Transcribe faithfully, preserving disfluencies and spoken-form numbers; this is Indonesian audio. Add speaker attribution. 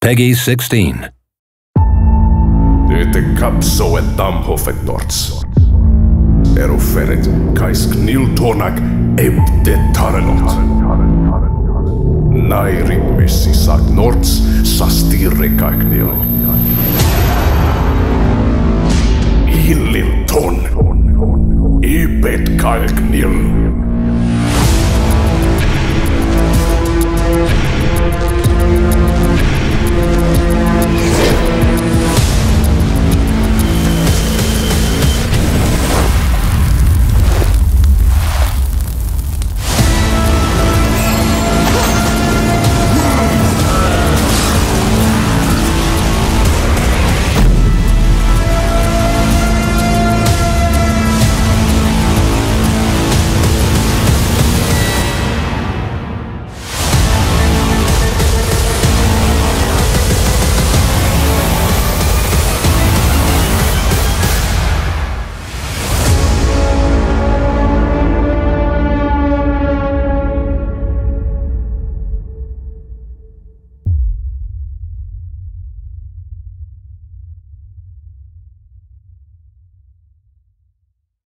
Speaker 1: Peggy sixteen.
Speaker 2: Ute kapso et damhoffet norts. Eruferet kais kniltonak ebte tarenot. Nairi missi sak norts sastirre kaiknil. Illil ton. Ibet kalknil.